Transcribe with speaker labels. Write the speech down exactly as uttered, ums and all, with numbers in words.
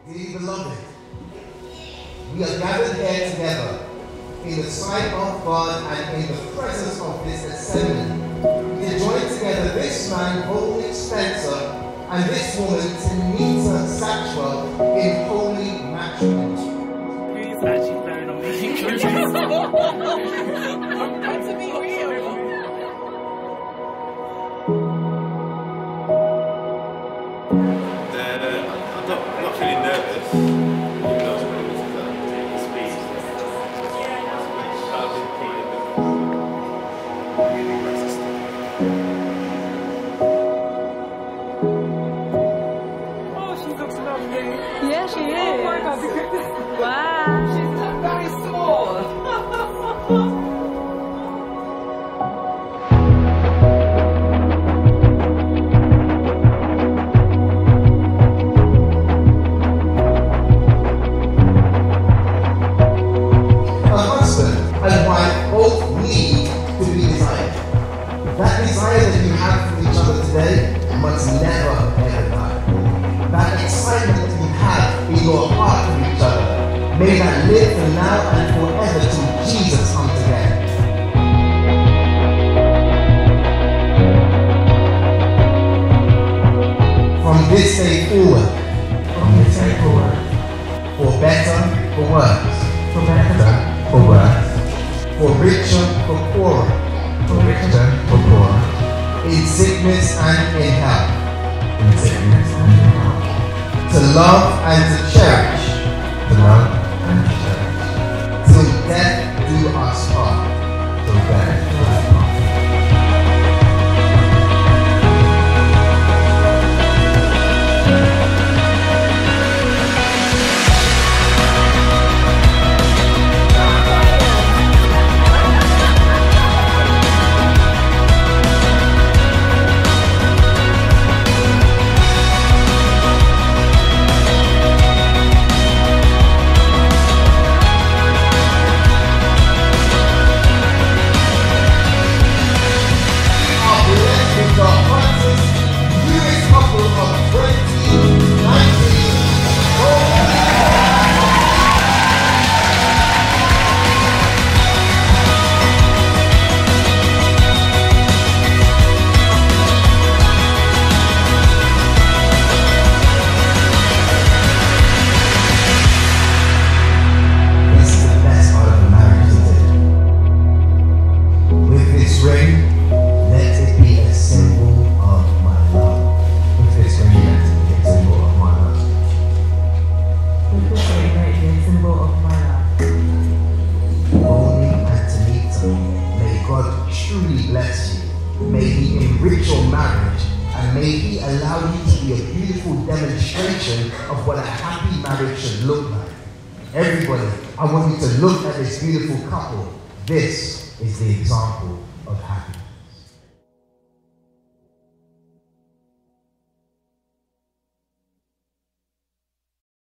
Speaker 1: Dearly beloved, we are gathered here together in the sight of God and in the presence of this assembly. We are joined together this man, Holy Spencer, and this woman, Tanita Satchwell, in holy matrimony.
Speaker 2: Who's actually planning on making cookies? I'm going to be real.
Speaker 3: I'm not, I'm not feeling nervous. Who knows what it is that the speech
Speaker 2: Oh, she looks lovely.
Speaker 4: Yeah, she is.
Speaker 2: Oh my god, the goodness.
Speaker 4: Wow.
Speaker 2: She's very small.
Speaker 1: That desire that you have for each other today must never ever die. That excitement that you have in your heart for each other, may that live for now and forever till Jesus comes again. From this day forward, from this day forward, for better, for worse, for better, for worse, for richer, for poorer, for richer, for poorer, in sickness and in health, in sickness and in health, to love and to cherish, to love and to cherish, till death do us part, till death do us part. May He enrich your marriage, and may He allow you to be a beautiful demonstration of what a happy marriage should look like. Everybody, I want you to look at this beautiful couple. This is the example of happy.